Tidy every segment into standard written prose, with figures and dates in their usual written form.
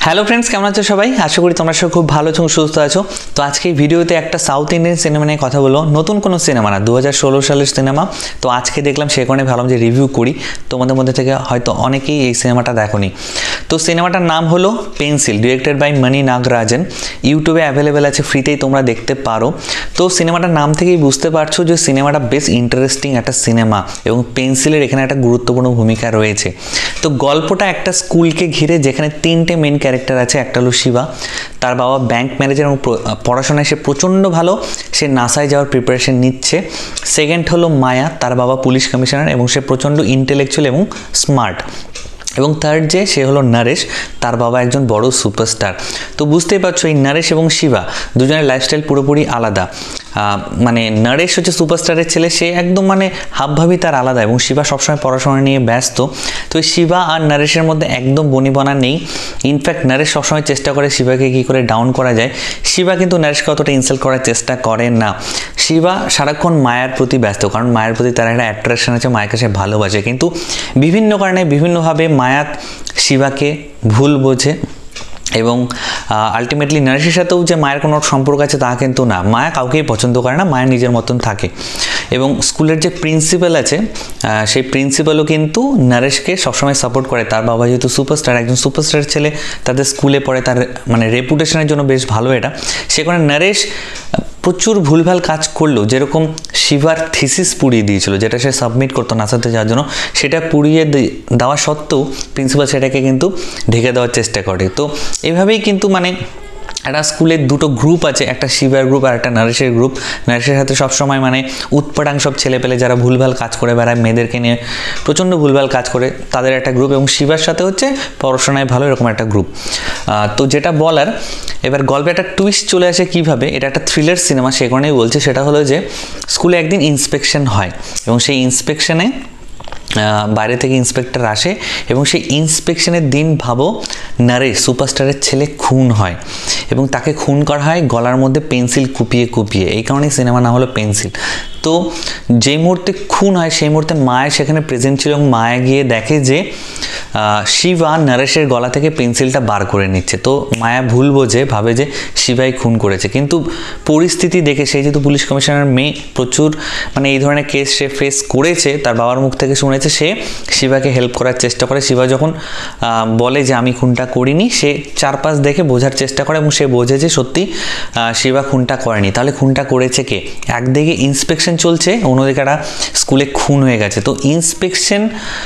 Hello friends, কেমন আছো সবাই? আশা করি তোমরা সব খুব ভালো এবং সুস্থ আছো। তো আজকে এই ভিডিওতে একটা সাউথ ইন্ডিয়ান সিনেমা নিয়ে কথা বলবো। নতুন কোনো সিনেমা না, 2016 সালের সিনেমা। তো আজকে দেখলাম, সে কারণে ভাবলাম যে রিভিউ করি। তোমাদের মধ্যে থেকে হয়তো অনেকেই এই সিনেমাটা দেখোনি। তো সিনেমাটার নাম হলো pencil, directed by Mani Nagarajan. ইউটিউবে অ্যাভেলেবেল আছে, ফ্রিতেই তোমরা দেখতে পারো। তো সিনেমাটার নাম থেকেই বুঝতে পারছো যে সিনেমাটা বেশ ইন্টারেস্টিং একটা সিনেমা এবং পেন্সিলের এখানে একটা গুরুত্বপূর্ণ ভূমিকা রয়েছে। তো গল্পটা একটা স্কুলকে ঘিরে, যেখানে তিনটে মেন ক্যারেক্টার আছে। একটা হলো শিবা, তার বাবা ব্যাংক ম্যানেজার এবং পড়াশোনায় সে প্রচণ্ড ভালো, সে নাসায় যাওয়ার প্রিপারেশন নিচ্ছে। সেকেন্ড হলো মায়া, তার বাবা পুলিশ কমিশনার এবং সে প্রচণ্ড ইন্টেলেকচুয়াল এবং স্মার্ট। এবং থার্ড যে সে হলো নরেশ, তার বাবা একজন বড় সুপারস্টার। তো বুঝতেই পারছো এই নরেশ এবং শিবা দুজনের লাইফস্টাইল পুরোপুরি আলাদা। মানে নরেশ হচ্ছে সুপারস্টারের ছেলে, সে একদম মানে হাবভাবই তার আলাদা, এবং শিবা সবসময় পড়াশোনা নিয়ে ব্যস্ত। তো এই শিবা আর নরেশের মধ্যে একদম বনিবনা নেই। ইনফ্যাক্ট নরেশ সবসময় চেষ্টা করে শিবাকে কী করে ডাউন করা যায়। শিবা কিন্তু নরেশকে অতটা ইনসাল্ট করার চেষ্টা করে না। শিবা সারাক্ষণ মায়ার প্রতি ব্যস্ত, কারণ মায়ের প্রতি তার একটা অ্যাট্রাকশন আছে, মায়াকে সে ভালোবাসে। কিন্তু বিভিন্ন কারণে বিভিন্নভাবে মায়া শিবাকে ভুল বোঝে, এবং আলটিমেটলি নরেশের সাথেও যে মায়ের কোনো সম্পর্ক আছে তা কিন্তু না। মায়া কাউকেই পছন্দ করে না, মায়ের নিজের মতন থাকে। এবং স্কুলের যে প্রিন্সিপাল আছে, সেই প্রিন্সিপালও কিন্তু নরেশকে সবসময় সাপোর্ট করে। তার বাবা যেহেতু সুপারস্টার, একজন সুপারস্টারের ছেলে তাদের স্কুলে পড়ে, তার মানে রেপুটেশনের জন্য বেশ ভালো এটা। সে কারণে নরেশ প্রচুর ভুলভাল কাজ করলো, যেরকম শিবার থিসিস পুড়িয়ে দিয়েছিল, যেটা সে সাবমিট করতো নাসাতে যাওয়ার জন্য। সেটা পুড়িয়ে দেওয়া সত্ত্বেও প্রিন্সিপাল সেটাকে কিন্তু ঢেকে দেওয়ার চেষ্টা করে। তো এভাবেই কিন্তু মানে একটা স্কুলের দুটো গ্রুপ আছে, একটা শিবার গ্রুপ আর একটা নরেশের গ্রুপ। নরেশের সাথে সবসময় মানে উৎপাটাং সব ছেলেপেলে যারা ভুলভাল কাজ করে বেড়ায়, মেয়েদেরকে নিয়ে প্রচণ্ড ভুলভাল কাজ করে, তাদের একটা গ্রুপ। এবং শিবার সাথে হচ্ছে পড়াশোনায় ভালো, এরকম একটা গ্রুপ। তো যেটা বলার, এবার গল্পে একটা টুইস্ট চলে আসে কীভাবে। এটা একটা থ্রিলার সিনেমা, সে কারণেই বলছে। সেটা হলো যে স্কুলে একদিন ইন্সপেকশন হয়, এবং সেই ইন্সপেকশনে বাইরে থেকে ইন্সপেক্টর আসে, এবং সেই ইন্সপেকশনের দিন ভাবো নরেশ সুপারস্টারের ছেলে খুন হয়, এবং তাকে খুন করা হয় গলার মধ্যে পেন্সিল কুপিয়ে কুপিয়ে। এই কারণেই সিনেমা নাম হলো পেন্সিল। তো যেই মুহূর্তে খুন হয় সেই মুহূর্তে মায়া সেখানে প্রেজেন্ট ছিল, এবং মায়া গিয়ে দেখে যে শিবা নরেশের গলা থেকে পেন্সিলটা বার করে নিচ্ছে। তো মায়া ভুল বোঝে, ভাবে যে শিবাই খুন করেছে। কিন্তু পরিস্থিতি দেখে, সেই যেহেতু পুলিশ কমিশনার মেয়ে, প্রচুর মানে এই ধরনের কেস সে ফেস করেছে, তার বাবার মুখ থেকে শুনেছে, সে শিবাকে হেল্প করার চেষ্টা করে। শিবা যখন বলে যে আমি খুনটা করিনি, সে চারপাশ দেখে বোঝার চেষ্টা করে, এবং সে বোঝে যে সত্যি শিবা খুনটা করেনি। তাহলে খুনটা করেছে কে? একদিকে ইন্সপেকশন চলছে, অন্যদিকে একটা স্কুলে খুন হয়ে গেছে। তো ইন্সপেকশন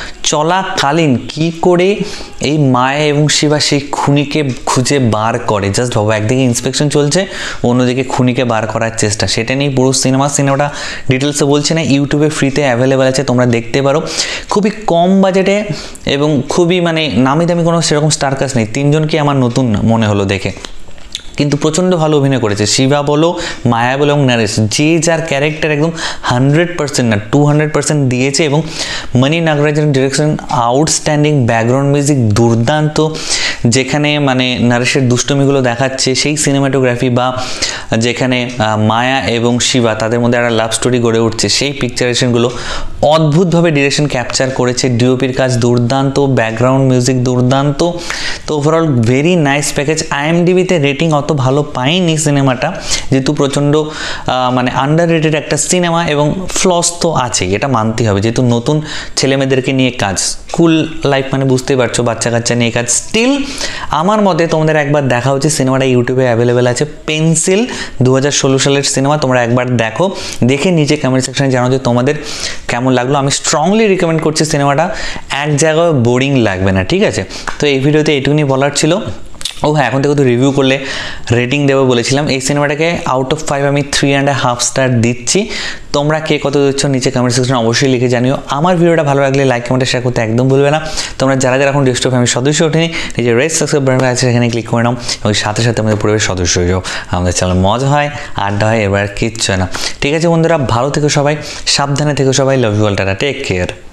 চলাকালীন কি করে এই মায়া এবং শিবা সেই খুনিকে খুঁজে বার করে, জাস্ট ভাবো। একদিকে ইন্সপেকশন চলছে, অন্যদিকে খুনিকে বার করার চেষ্টা। সেটা নিয়ে পুরো সিনেমাটা ডিটেলসে বলছে না, ইউটিউবে ফ্রিতে অ্যাভেলেবেল আছে, তোমরা দেখতে পারো। খুবই কম বাজেটে এবং খুবই মানে নামি দামি কোনো সেরকম স্টার কাস্ট নেই। তিনজনকে আমার নতুন মনে হলো দেখে, কিন্তু প্রচণ্ড ভালো অভিনয় করেছে। শিবা বলো, মায়া বলো এবং নরেশ, যে যার ক্যারেক্টার একদম 100% না 200% দিয়েছে। এবং মানি নাগরাজনের ডিরেকশন আউটস্ট্যান্ডিং, ব্যাকগ্রাউন্ড মিউজিক দুর্দান্ত। যেখানে মানে নরেশের দুষ্টমিগুলো দেখাচ্ছে, সেই সিনেমাটোগ্রাফি, বা যেখানে মায়া এবং শিবা তাদের মধ্যে একটা লাভ স্টোরি গড়ে উঠছে, সেই পিকচারেশনগুলো অদ্ভুতভাবে ডিরেকশন ক্যাপচার করেছে। ডিওপির কাজ দুর্দান্ত, ব্যাকগ্রাউন্ড মিউজিক দুর্দান্ত। তো ওভারঅল ভেরি নাইস প্যাকেজ। IMDb-তে রেটিং অত ভালো পাইনি সিনেমাটা, যেহেতু প্রচণ্ড মানে আন্ডার রেটেড একটা সিনেমা, এবং ফ্লস তো আছে, এটা মানতেই হবে, যেহেতু নতুন ছেলেমেয়েদেরকে নিয়ে কাজ, স্কুল লাইফ মানে বুঝতেই পারছো, বাচ্চা কাচ্চা নিয়ে কাজ। স্টিল আমার মতে তোমাদের একবার দেখা উচিত। সিনেমাটা ইউটিউবে অ্যাভেলেবেল আছে, পেন্সিল 2016 সালের সিনেমা। তোমরা একবার দেখো, দেখে নিচে কমেন্ট সেকশনে জানাও যে তোমাদের কেমন লাগলো। আমি স্ট্রংলি রিকমেন্ড করছি সিনেমাটা, এক জায়গায় বোরিং লাগবে না, ঠিক আছে? তো এই ভিডিওতে এইটুকুনি বলার ছিল। ও হ্যাঁ, এখন থেকে তো রিভিউ করলে রেটিং দেবো বলেছিলাম। এই সিনেমাটাকে আউট অফ 5 আমি 3.5 স্টার দিচ্ছি। তোমরা কে কত দিচ্ছ নিচে কমেন্ট সেকশনে অবশ্যই লিখে জানিও। আমার ভিডিওটা ভালো লাগলে লাইক কমেন্টে শেয়ার করতে একদম ভুলবে না। তোমরা যারা যারা এখন ডিস্টো ফ্যামিলির সদস্য ওঠেনি, নিজের রেড সাবস্ক্রাইব বাটন আছে সেখানে ক্লিক করে নাও, এবং সাথে সাথে আমাদের পরিবারের সদস্য হয়ে যাও। আমাদের চ্যানেল মজা হয়, আড্ডা হয়, এবার কিচ্ছু না। ঠিক আছে বন্ধুরা, ভালো থেকো সবাই, সাবধানে থেকো সবাই। Love you all, tata, take care.